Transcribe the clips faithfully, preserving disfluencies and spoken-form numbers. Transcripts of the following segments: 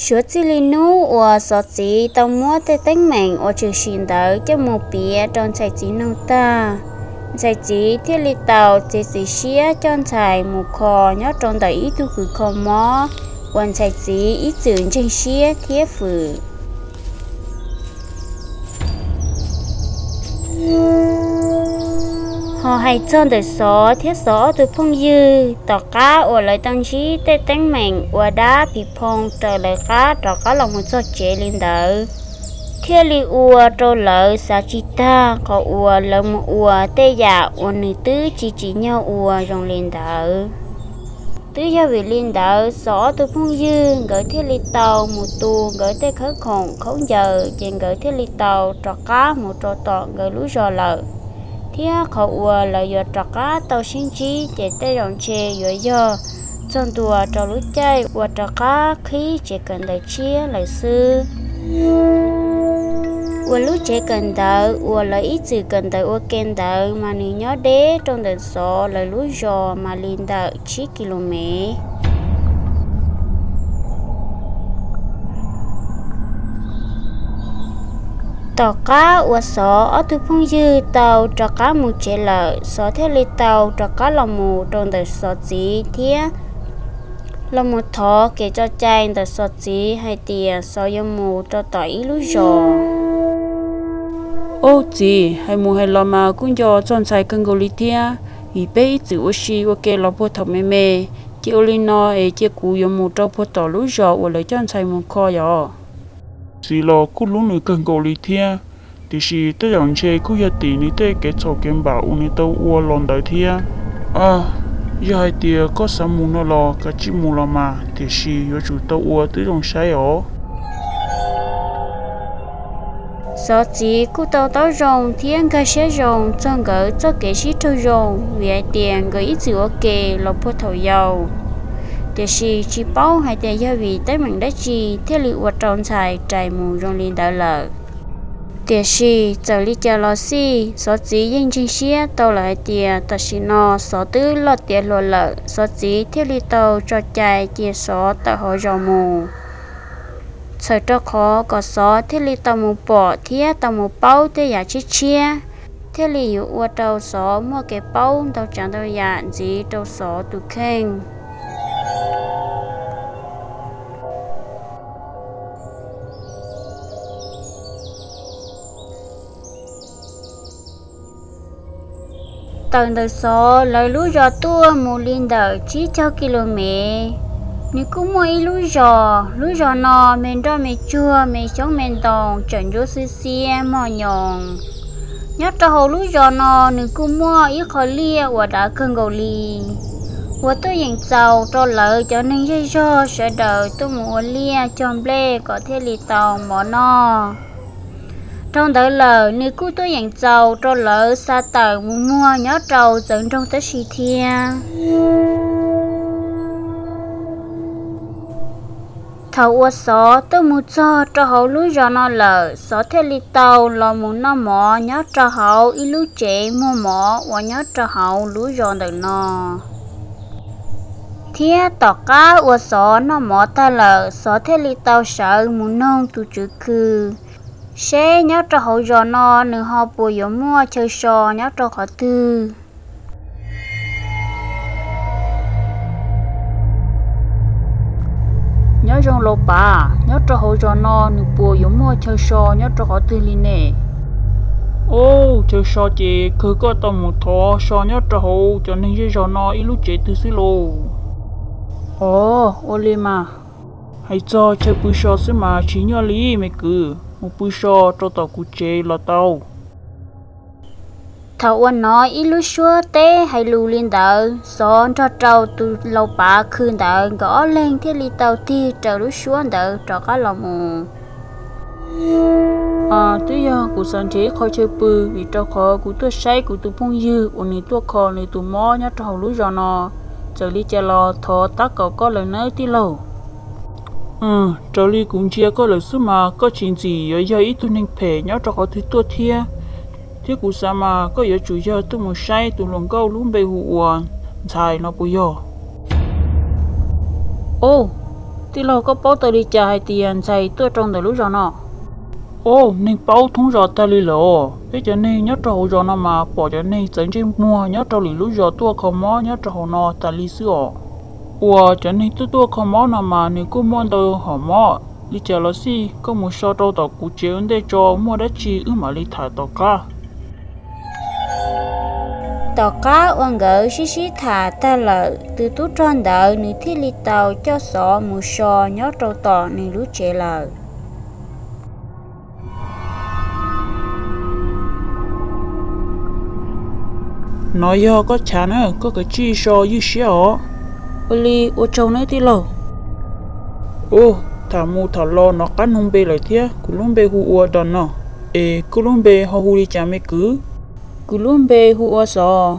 Số chỉ linh nú và số chỉ tao mua tới tính mạng và trừ xin đỡ cho một bia trong chạy chỉ nông ta chạy chỉ thiết lý tàu chỉ chỉ xía trong chạy một kho nhớ trong đời ít tu khử kho mó quan chạy chỉ ít dưỡng trên xía thiết phử họ hay trong đời số thiết số từ phong dư tỏ cá ở lại tăng trí tê tánh mạnh và đá bị phong trở lại cá tỏ cá lòng một số chế lên đỡ thiết lý ua trâu lỡ xa chi ta có ua lâm ua tê dạ ua nữ tứ chỉ chỉ nhau ua rong lên đỡ tứ gia vị lên đỡ số từ phong dư gửi thiết lý tàu một tu gửi tê khởi khổng không giờ trên gửi thiết lý tàu trọ cá một trò tọ gửi lũ rò lỡ thiết khẩu ua là do trọ cá tàu sinh trí để tê rong chê dối do trong tùa trò lũ chay và trọ cá khí chỉ cần đại chia lại sư ua lũ chế cần đỡ ua lợi ít sự cần đỡ ua kèn đỡ mà nếu nhớ đế trong đợt số là lũ rò mà lên đỡ chín ki lô mét tàu cá ua số ở từ phong dư tàu trò cá một chế lợi số theo lì tàu trò cá lòng mù trong đợt số gì thiết là một thọ kể cho trai đợt số gì hay tiền số yếm mù cho tỏi lũ rò ô chị hay mua hay lo mà cũng cho chọn sai cân goli thia vì bé chữ oxy và kê lo po thọ mê mê chị olino ấy chị cú yếm mù cho po tỏi lũ rò và lấy chọn sai một kho nhỏ chỉ lo cú lũ nữ cân goli thia thì chỉ tới dòng chơi cú giờ tí ní tới cái chỗ kiếm bảo uni tàu ua lon đời thia à giờ hai tia có sắm mù nó lo cả chỉ mù lo mà thì chỉ giờ chủ tàu ua tới dòng sai ó số chỉ cú tàu tàu rồng thiên cái xe rồng trong gỡ cho cái xe trâu rồng vì tiền gửi ít chữ ok lộc po thầu dầu để chỉ chỉ bao hai tiền gia vị tới mình đã chi thiết liệu vật tròn xài trái mù rong lên đỡ lợ để chỉ giờ đi chờ lo xi số chỉ yên trên xe tàu lại tiền ta chỉ nó số tư lọt tiền lọt lợ số chỉ thiết liệu tàu cho chạy chia số tại hội rau mù sợ cho khó có số thiết lý tàu một bỏ thiết tàu một bao tới giả chết chia thiết lý dụ qua tàu số mua cái bao tàu chẳng tàu giả gì tàu số tụ khen tàu tàu số lời lũ gió tua mù liên đợi chỉ cho km nếu cũng mua ít lú giò lú giò nọ mình cho mình chua mình sống mình tòng chuẩn vô xí xí mò nhồng nhớ cho hồ lú giò nọ nếu cũng mua ít khỏi lia và đã cơn gầu li và tôi dành giàu cho lợi cho nên dây do sẽ đợi tôi mua lia cho ble có thể li tòng mỏ nọ trong đợi lời nếu cũng tôi dành giàu cho lợi xa tờ mua nhớ trầu dẫn trong tới xì thia thầu ua số tôi muốn cho cho hậu lúa giò nó lợ số theo li tàu là muốn nó mỏ nhớ cho hậu ít lúa chế mua mỏ và nhớ cho hậu lúa giò được nó thiết tỏ cá ua số nó mỏ ta lợ số theo li tàu sợ muốn nông tu chữ cư sẽ nhớ cho hậu giò nó nửa họ bùi yếu mua chơi sò nhớ cho họ tư nhớ trong lô bà nhớ cho hậu cho nó nụ bùa giống mua chơi sò nhớ cho họ tư li nè ô chơi sò chị cứ có tầm một thọ sò nhớ cho hậu cho nên chơi sò nó ít lúc chị từ xí lô ồ ô li mà hay cho chơi bùi sò xí mà chỉ nhớ lý mày cứ một bùi sò cho tàu cụ chế là tàu thầu anh nói ít lúc xưa té hay lù lên đỡ son cho trâu từ lâu bà khơi đỡ gõ lên thiết li tàu thi trâu lúc xuống đỡ cho cá lò mù à thế giờ cụ sản chế khỏi chơi bự vì cho khó cụ tôi say cụ tôi phong dư ổn định tôi khó này tôi mò nhá trâu lúc giờ nó giờ đi chơi lò thọ tắc cậu có lời nói tí lâu ừ trâu đi cũng chia có lời số mà có chuyện gì ở giờ ít tôi nên phê nhá trâu khó thứ tôi thia thế cụ sao mà có giờ chủ giờ tôi một say tôi lòng câu luôn bề hụa xài nó bùi giờ ô tí lâu có bao tờ đi trả hai tiền chạy tôi trong đời lúc rồi nọ ô nên bao thúng rồi ta đi lỗ bây giờ nên nhớ trâu rồi nó mà bỏ cho nên dẫn trên mua nhớ trâu lì lúc rồi tôi không mó nhớ trâu nó ta đi sửa ủa cho nên tôi tôi không mó nào mà nên cứ mua đâu họ mó đi chờ là gì có một số trâu tàu cụ chế để cho mua đất chi ư mà đi thải tàu cá tàu cá uống gỡ xí xí thả ta lợ từ tú tròn đỡ nữ thiết li tàu cho sọ mù sò nhớ trâu tỏ nữ lú chế lợ nói do có chán á có cái chi so như xéo Oli ô châu này tí lâu ô thả mu thả lo nó cắn nông bê lại thế cú lông bê hu ua đòn nó ê cú lông bê họ hu đi chả mấy cứ cú luôn bê hu ô sò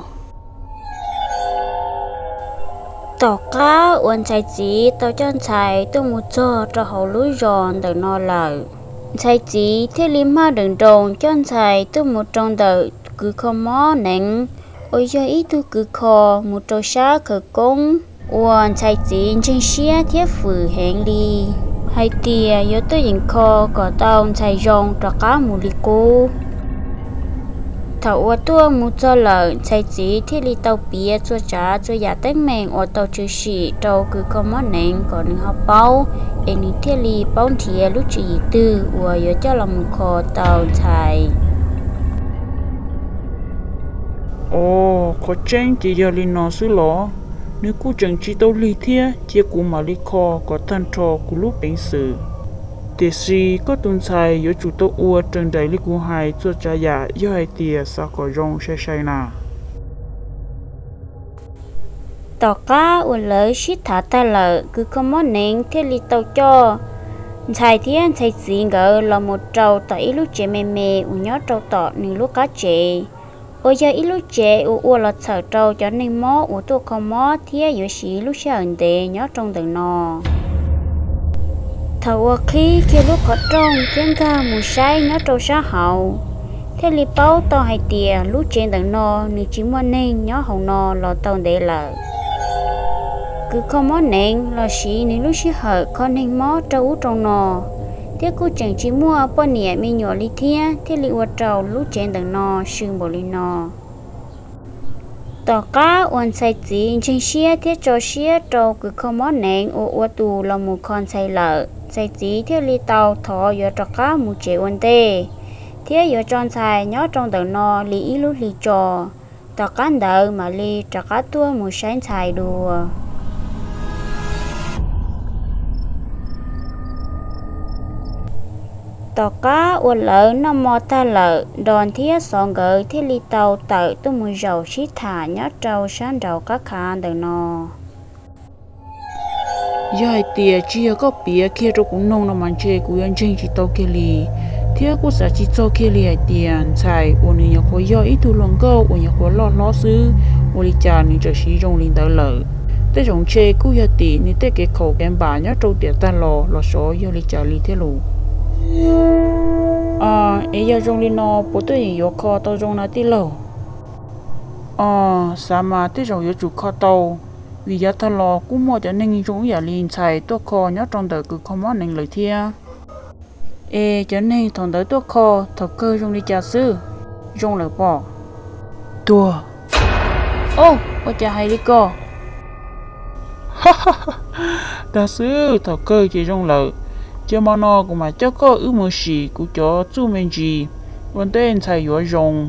tàu cá uống chạy chỉ tàu chân chạy tôi muốn cho cho hậu lúa giòn từ nó lợ chạy chỉ thế lim ma đường tròn chân chạy tôi một trong đời cứ không mó nén ôi giờ ít tôi cứ kho một trâu xa khởi công uống chạy chỉ trên xe thiết phử hẹn đi hay tìa yếu tôi nhìn kho có tàu chạy giòn cho cá mù lì cô thầu ở tua một cho lợn chạy chỉ thiết li tàu bia cho trả cho giả tết mèn ở tàu chữ sĩ tàu cứ không món nén còn những học bao em những thiết li bao thiệt lúc chỉ tư ở yếu cho lòng kho tàu chạy ồ có tranh chỉ giờ li nó xứ lọ nếu cú chẳng chỉ tàu li thiê chỉ cú mà li kho có thân trò cú lúc bánh sự thì si có tuần sai yếu chủ tàu ua trên đại li cú hai cho trả giả yếu hai tia sao có rong xe xe na tàu cá uống lỡ xít thả ta lợ cứ không món nén thiết li tàu cho chạy thiên chạy gì ngờ là một trâu tại lúc chế mê mê uống nhớ trâu tọ nửa lúc cá chế ôi giờ ít lúc chế u u là sợ trâu cho nên mó u tôi không mó thiết yếu xí lúc xe ẩn đề nhớ trong từng nò thầu khi khi lúc có trong tiếng ca mù say nhớ trâu xa hậu thế li bao tao hay tìa lúc trên từng nò nửa chỉ muốn nên nhớ hậu nò là tao để lợ cứ không mó nén là xí nửa lúc xí hở con nên mó trâu trong nò thế cô chẳng chỉ mua bao nhiêu mi nhỏ li thia thế li uất trâu lúc trên từng nò sương bò li nò tàu cá uốn say chỉ trên xe thế cho xe trâu cứ không món nén u uất tù là một con say lợ say chỉ thế li tàu thọ giờ trâu cá một chế uốn tê thế giờ tròn say nhớ trong từng nò li ít lúc li trò tàu cá đỡ mà li trâu cá tua một sáng say đùa tàu cá uốn lỡ nó mò ta lỡ đòn thiết sọn gỡ thiết li tàu tự tôi muốn giàu xí thả nhớ trâu sáng đầu các khán đời nò giờ hai tia chia có bia kia cho cũng nông nó mà chơi cũng ăn chơi chỉ tàu kia li thiết cũng sẽ chỉ cho kia li hai tiền chạy uốn nhiều có giờ ít thu lòng câu uốn nhiều có lo lo xứ uốn đi trả nên cho xí trong linh tới lỡ tới trong chơi cũng giờ tỷ nên tới cái khẩu cái bà nhớ trâu tiệt ta lò lò số giờ đi trả li thế lù à ấy giờ trong linh nó bố tôi yếu kho tao trong nó tí lâu à sao mà tới rồi yếu chủ kho tàu vì giá thà lò cũng mua cho nên chúng giả liền xài tôi kho nhớ trong đời cứ không món nên lời thia ê cho nên thằng tới tôi kho thật cơ trong đi trà sư trong lời bỏ tua ô ô chả hay đi co trà sư thật cơ chỉ trong lời cho mà nó cũng mà cho có ước mơ gì của cho chú mình gì vấn đề thay yếu rong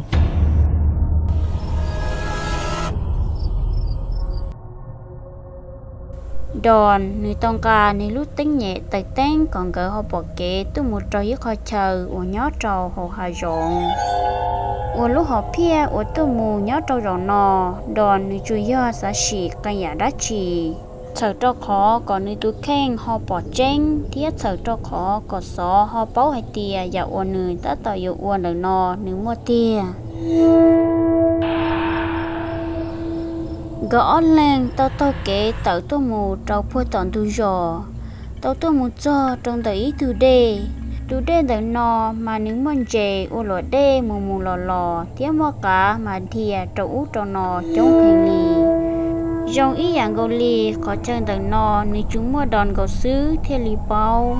đòn người tông ca người lúc tính nhẹ tay tên còn gỡ họ bỏ kế tôi một trò với kho chờ của nhó trò hồ hà rộng của lúc họ pia của tôi mù nhó trò rộng nò đòn người chui do xã sĩ cây nhà đá trì sợ cho khó còn người tôi khen họ bỏ tranh thiết sợ cho khó có xó họ báo hay tia và ôn người đã tạo dụ ôn được nò nếu mua tia gõ lên tao tao kể tao tôi mù trâu phơi toàn tu giò tao tôi mù cho trong đấy từ đê từ đê được nò mà nếu muốn chè ô lọ đê mù mù lò lò tiếc mua cả mà thìa trâu trâu nò chống hình lì dòng ý dạng gầu lì khó chân tầng nò nếu chúng mua đòn gầu xứ theo lì bao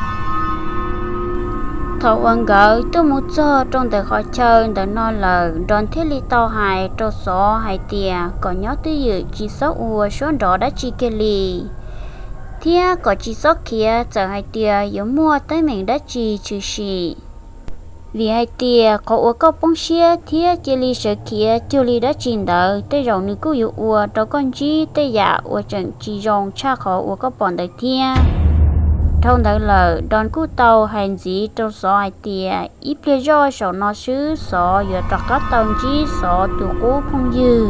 thầu ăn gỡ tôi muốn cho trong đời khó chơi tầng nò lờ đòn theo lì tàu hài trâu xó hai tia còn nhớ tư dự chỉ số ua xuống đó đã chỉ kê lì thia có chỉ số kia chờ hai tia giống mua tới mình đã chỉ trừ xì vì hai tia có ua có bông xia thia chỉ lì sợ kia chưa lì đã chín đỡ tới rồi nữ cứu dụ ua đâu con chi tới dạ ua chẳng chỉ rong cha khó ua có bọn đời thia thông đỡ lờ đòn cứu tàu hành gì trong số hai tia ít bia do sổ nó xứ sổ vừa trọc các tàu chi sổ tụ cú không dư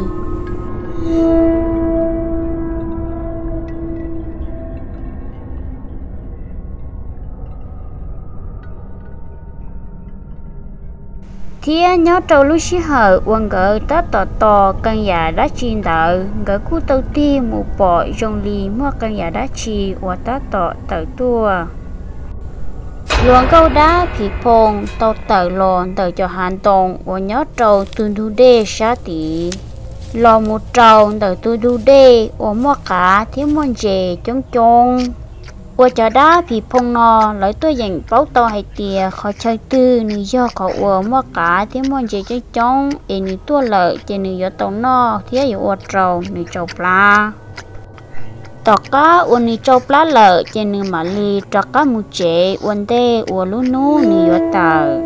thia nhớ trâu lúc xí hở quần gỡ tát tỏ tỏ căn nhà đã chín đỡ gỡ cú tàu ti một bọ rong lì mua căn nhà đã chi và tát tỏ tàu tua luồng câu đá thì phong tàu tàu lòn tàu cho hàn tông và nhớ trâu tuần thu đê xá tỷ lò một trâu tàu tuần thu đê và mua cá thiếu môn dề chống chống ua chợ đá thì phong nò lấy tôi dành báo to hay tìa khó chơi tư nữ do có ua mua cá thế môn gì chơi trống để nữ tua lợi cho nữ do tàu no thế ở ua trầu nữ trầu pla tỏ cá ua nữ trầu pla lợi cho nữ mà lì trọ cá mu chế uốn đê ua lú nú nữ do tờ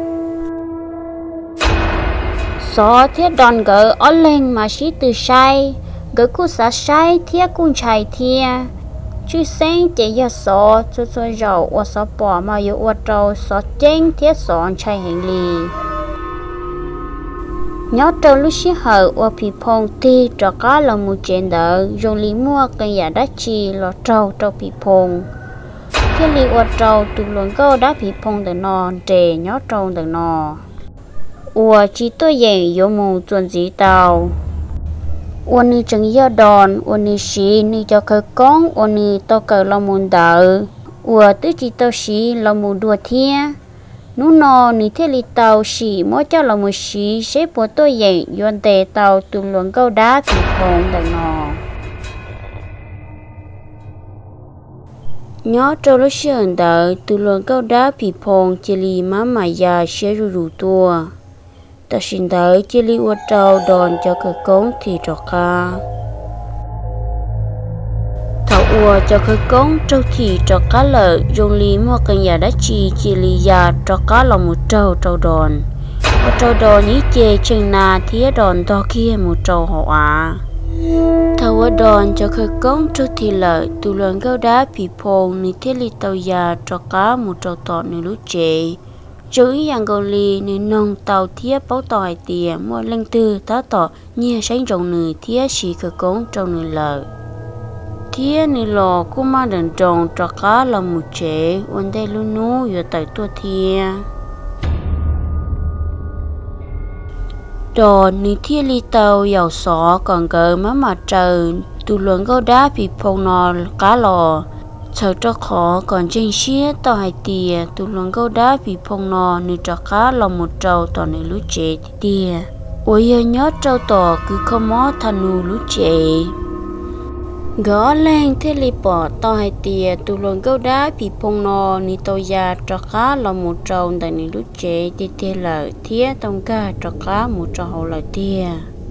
số thế đòn gỡ ó lên mà xí từ say gỡ cú xá say thế cung chạy thia chú sinh chỉ giờ số chú chú rau và số bò mà yêu và trâu số chén thiết số chạy hành lý nhớ trâu lúc xí hở và phì phong ti cho cá là một chuyện đỡ dùng lý mua cái nhà đất chi là trâu trâu phì phong cái lý và trâu từ luồng câu đã phì phong từ nò trẻ nhớ trâu từ nò và chỉ tôi dạy yêu mù chuẩn gì tàu ôn ni chẳng yêu đòn ôn ni xí ni cho khơi con ôn ni tao cờ lo muốn đỡ ua tứ chỉ tao xí lo muốn đùa thia nú nò ni thế li tao xí mỗi cho lo muốn xí xếp bộ tôi dạy yon tề tao từ luồng câu đá thì phong đằng nò nhớ trâu lúc xưa đỡ từ luồng câu đá thì phong chỉ li má mà già xé rù rù tua ta xin tới chỉ li uất trâu đòn cho cơ cống thì trọ ca thảo ua cho cơ cống trâu thì trọ cá lợ dùng lý mua căn nhà đã chi chỉ li già trọ cá lòng một trâu trâu đòn một trâu đòn ní chê chừng na thía đòn to kia một trâu họ à thảo ua đòn cho cơ cống trâu thì lợ từ lần câu đá bị phong ní thiết li tàu già trọ cá một trâu to ní lú chê chữ yang gầu lì nên nông tàu thiết báo tỏi tiền mua lăng tư tá tỏ nhia sáng trồng nửa thiết xì cơ cống trồng nửa lợ thiết nửa lò cũng mang đàn trồng cho cá là một chế ôn đây luôn nú vừa tới tua thiết đồ nửa thiết li tàu giàu xó còn cỡ má mặt trời từ luồng câu đá bị phong nò cá lò chờ cho khó còn trên xía tàu hai tia từ luồng câu đá bị phong nò nữ cho cá lòng một trâu tàu nữ lú chế tia ôi giờ nhớ trâu tàu cứ không mó thành nụ lú chế gõ lên thế li bỏ tàu hai tia từ luồng câu đá bị phong nò nữ tàu già cho cá lòng một trâu tàu nữ lú chế tia tia lợi thía tông ca cho cá một trâu hậu lợi tia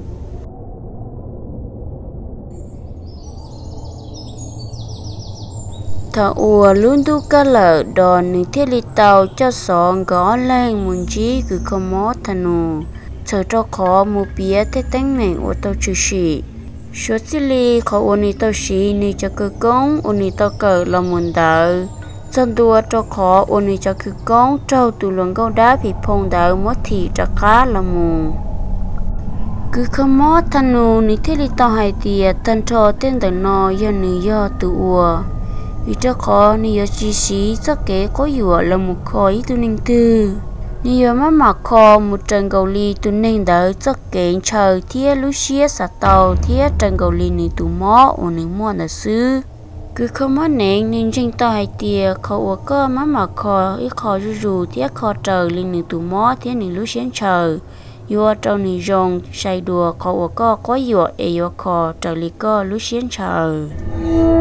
thọ ua luôn tu cá lợ đòn những thiết li tàu cho sọn gõ lên muốn chí cứ không mót thằng nụ chờ cho khó một bía thế tánh mình ô tàu chữ sĩ số xí li khó ô ni tàu sĩ ni cho cơ công ô ni tàu cờ là muốn đỡ chân đua cho khó ô ni cho cơ công trâu từ luồng câu đá bị phong đỡ mất thì cho cá là mù cứ không mót thằng nụ ni thiết li tàu hai tìa thân trò tên đời nò do ni do từ ua vì cho khó nhiều chi xí chắc kế có dùa là một khói tu ninh tư nhiều má mặc kho một trận cầu ly tu ninh đỡ chắc kế chờ thiết lúc xía xả tàu thiết trận cầu ly này tu mó ở nơi mua là xứ cứ không mất nén nên trên tay tia khẩu cơ má mặc kho ít kho rù rù thiết kho chờ lên nơi tu mó thiết này lúc xén chờ yua trâu nì rong say đùa khó ua có có yua e yua khó trở lý có lúc xiên chờ